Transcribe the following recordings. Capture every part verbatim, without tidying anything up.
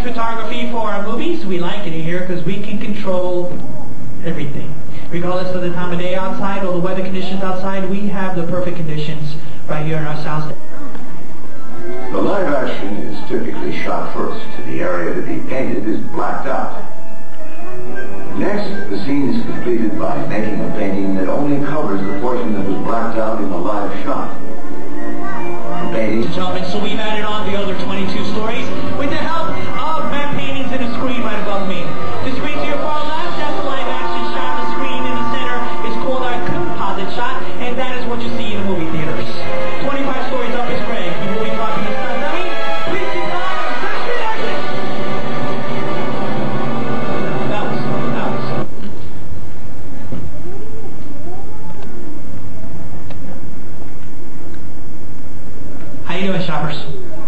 photography for our movies. We like it here because we can control everything. Regardless of the time of day outside or the weather conditions outside, we have the perfect conditions right here in our sound. The live action is typically shot first. The area to be painted is blacked out. Next, the scene is completed by making a painting that only covers the portion that was blacked out in the live shot. The painting... Gentlemen, so we've added on the other twenty-two stories with the help of map paintings in a screen right above me. The screen to your far left, that's the live action shot. The screen in the center is called our composite shot, and that is what you see in the movie theaters. twenty-five stories up is Greg. He will be dropping the stunt dummy. Please keep an eye on Session Action! That was, that was. How you doing, shoppers?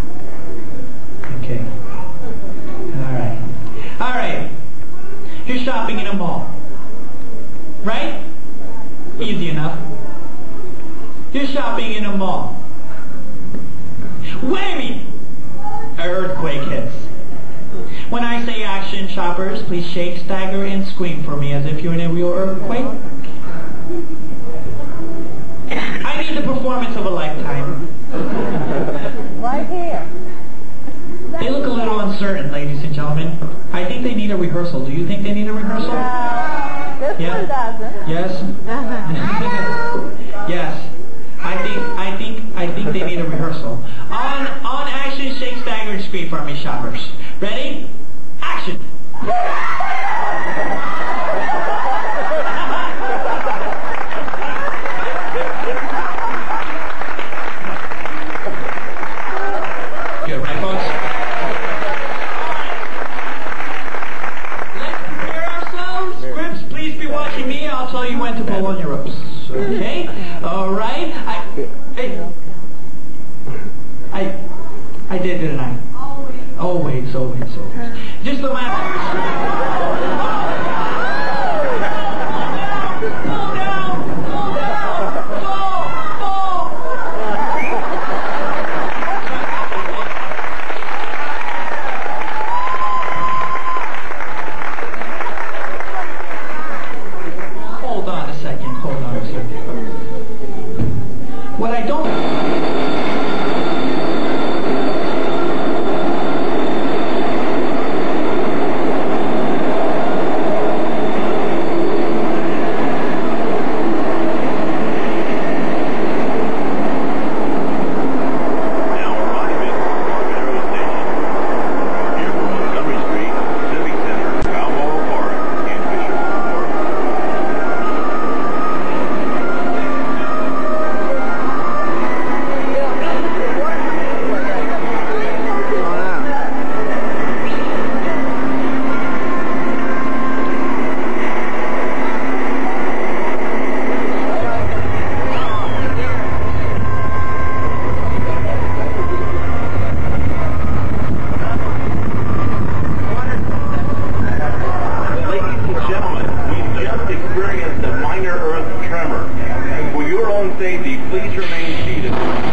Okay. Alright. Alright. You're shopping in a mall. Right? Easy enough. You're shopping in a mall. Wait a minute! An earthquake hits. When I say action, shoppers, please shake, stagger, and scream for me as if you're in a real earthquake. I need the performance of a lifetime. Right here. They look a little uncertain, ladies and gentlemen. I think they need a rehearsal. Do you think they need a rehearsal? Uh, this Yeah. one doesn't. Yes? Yes. I think I think I think they need a rehearsal. On on action, shake, stagger, and scream for me, shoppers. Ready? Action! Good, right, folks? Let's prepare ourselves. Scripts, please be watching me. I'll tell you when to pull on your ropes. Okay? All right. I, I, I, I did, didn't I? Always, always, always. Just the last. Pull down, pull down, fall, fall. Hold on a second, hold on a second. What I don't... Safety, please remain seated.